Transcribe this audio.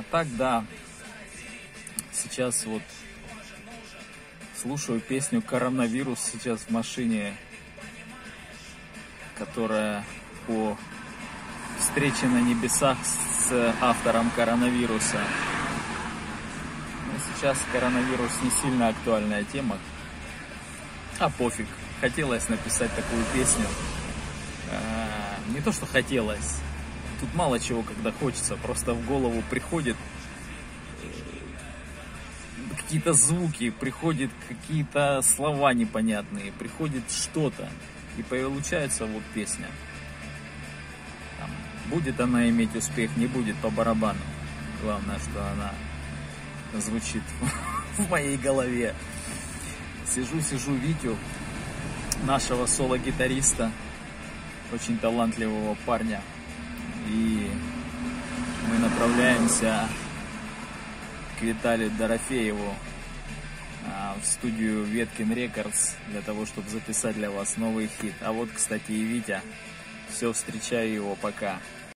так, да. Сейчас вот слушаю песню «Коронавирус» сейчас в машине, которая по встрече на небесах с автором «Коронавируса». Но сейчас коронавирус не сильно актуальная тема. А пофиг. Хотелось написать такую песню. Не то, что хотелось. Тут мало чего, когда хочется. Просто в голову приходит какие-то звуки, приходят какие-то слова непонятные, приходит что-то. И получается вот песня. Там, будет она иметь успех, не будет, по барабану. Главное, что она звучит в моей голове. Сижу Витю, нашего соло-гитариста, очень талантливого парня. И мы направляемся к Виталию Дорофееву в студию Веткин Рекордс для того, чтобы записать для вас новый хит. А вот, кстати, и Витя. Все, встречаю его, пока.